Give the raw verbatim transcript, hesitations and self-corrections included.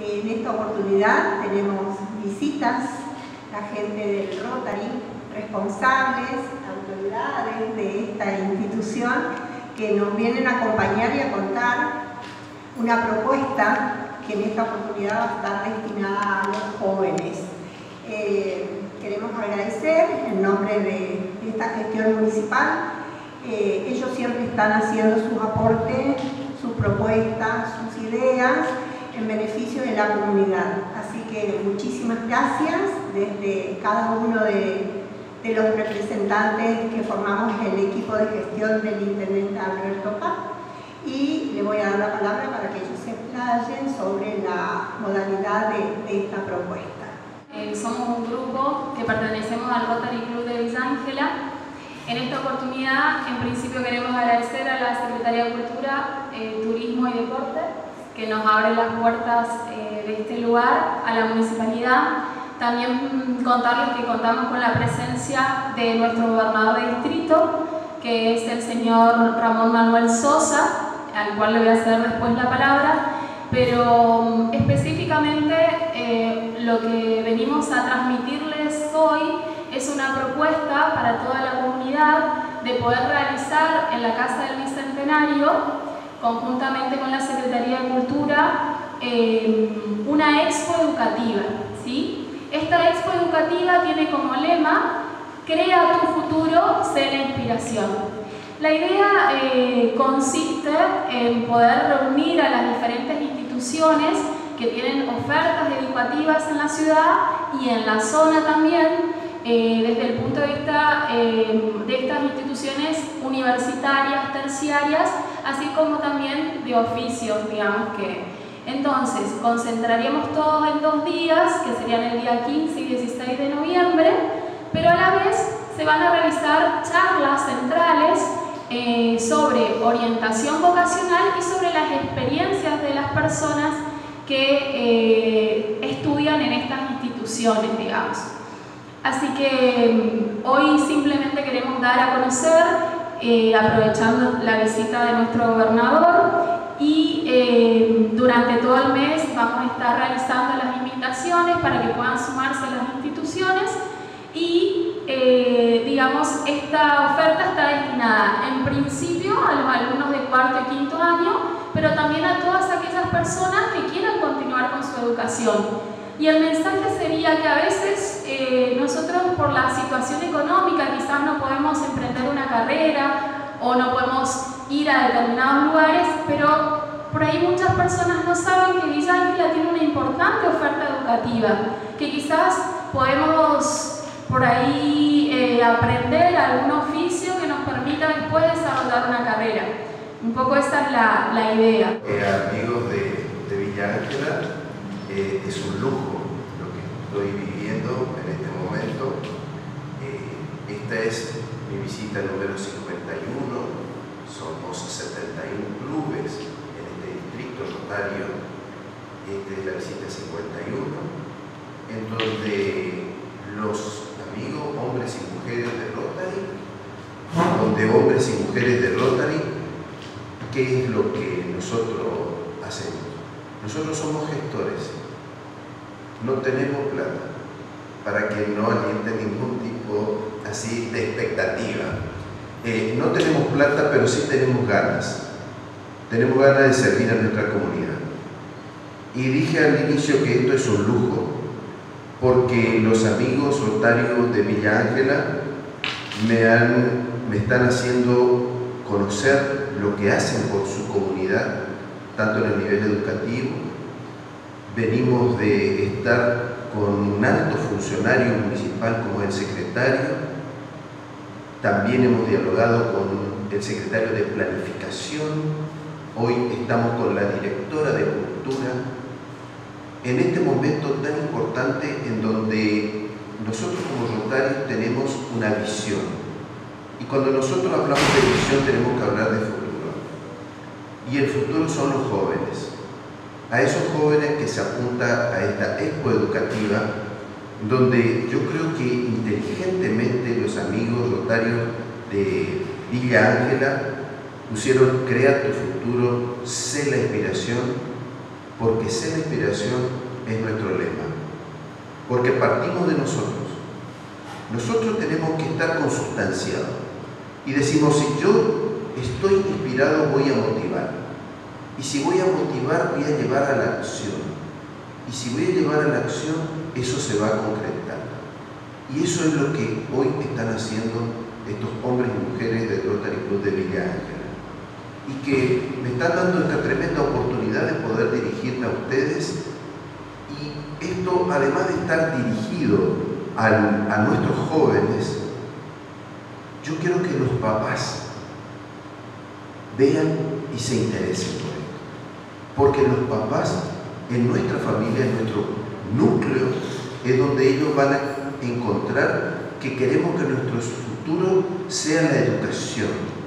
En esta oportunidad tenemos visitas, la gente del Rotary, responsables, autoridades de esta institución que nos vienen a acompañar y a contar una propuesta que en esta oportunidad va a estar destinada a los jóvenes. Eh, queremos agradecer en nombre de esta gestión municipal. Eh, ellos siempre están haciendo sus aportes, sus propuestas, sus ideas en beneficio de la comunidad. Así que muchísimas gracias desde cada uno de, de los representantes que formamos el equipo de gestión del intendente Alberto Paz. Y le voy a dar la palabra para que ellos se explayen sobre la modalidad de, de esta propuesta. Eh, somos un grupo que pertenecemos al Rotary Club de Villa Ángela. En esta oportunidad, en principio queremos agradecer a la Secretaría de Cultura, eh, Turismo y Deporte, que nos abre las puertas eh, de este lugar, a la municipalidad. También contarles que contamos con la presencia de nuestro gobernador de distrito, que es el señor Ramón Manuel Sosa, al cual le voy a hacer después la palabra, pero específicamente eh, lo que venimos a transmitirles hoy es una propuesta para toda la comunidad de poder realizar en la Casa del Bicentenario, conjuntamente con la Secretaría de Cultura, eh, una expo educativa, ¿sí? Esta expo educativa tiene como lema: crea tu futuro, sé la inspiración. La idea eh, consiste en poder reunir a las diferentes instituciones que tienen ofertas educativas en la ciudad y en la zona también, eh, desde el punto de vista eh, de estas instituciones universitarias, terciarias, así como también de oficios, digamos que. Entonces, concentraríamos todos en dos días, que serían el día quince y dieciséis de noviembre, pero a la vez se van a realizar charlas centrales eh, sobre orientación vocacional y sobre las experiencias de las personas que eh, estudian en estas instituciones, digamos. Así que hoy simplemente queremos dar a conocer, eh, aprovechando la visita de nuestro gobernador, y eh, durante todo el mes vamos a estar realizando las invitaciones para que puedan sumarse a las instituciones y, eh, digamos, esta oferta está destinada en principio a los alumnos de cuarto y quinto año, pero también a todas aquellas personas que quieran continuar con su educación. Y el mensaje sería que a veces eh, nosotros, por la situación económica, quizás no podemos emprender una carrera o no podemos ir a determinados lugares, pero por ahí muchas personas no saben que Villa Ángela tiene una importante oferta educativa, que quizás podemos por ahí eh, aprender algún oficio que nos permita después desarrollar una carrera. Un poco esa es la, la idea. Eh, amigos de, de Villa Ángela, eh, es un lujo lo que estoy viviendo en este momento. Eh, esta es mi visita número cincuenta y uno, somos setenta y uno clubes en este distrito rotario. Esta es la visita cincuenta y uno, en donde los amigos, hombres y mujeres de Rotary, donde hombres y mujeres de Rotary, ¿qué es lo que nosotros hacemos? Nosotros somos gestores, no tenemos plata, para que no aliente ningún tipo así de expectativa. Eh, no tenemos plata, pero sí tenemos ganas. Tenemos ganas de servir a nuestra comunidad. Y dije al inicio que esto es un lujo, porque los amigos rotarios de Villa Ángela me, han, me están haciendo conocer lo que hacen por su comunidad, tanto en el nivel educativo. Venimos de estar con un alto funcionario municipal como el secretario. También hemos dialogado con el secretario de Planificación. Hoy estamos con la directora de Cultura. En este momento tan importante en donde nosotros como Rotarios tenemos una visión. Y cuando nosotros hablamos de visión tenemos que hablar de futuro. Y el futuro son los jóvenes. A esos jóvenes que se apunta a esta expo educativa, donde yo creo que inteligentemente los amigos rotarios de Villa Ángela pusieron: crea tu futuro, sé la inspiración, porque sé la inspiración es nuestro lema, porque partimos de nosotros. Nosotros tenemos que estar consustanciados y decimos, si yo estoy inspirado voy a motivar, y si voy a motivar voy a llevar a la acción, y si voy a llevar a la acción eso se va a concretar. Y eso es lo que hoy están haciendo estos hombres y mujeres del Rotary Club de Villa Ángela, y que me están dando esta tremenda oportunidad de poder dirigirme a ustedes. Y esto, además de estar dirigido al, a nuestros jóvenes, yo quiero que los papás vean y se interesen por esto, porque los papás en nuestra familia, en nuestro núcleo, es donde ellos van a encontrar que queremos que nuestro futuro sea la educación,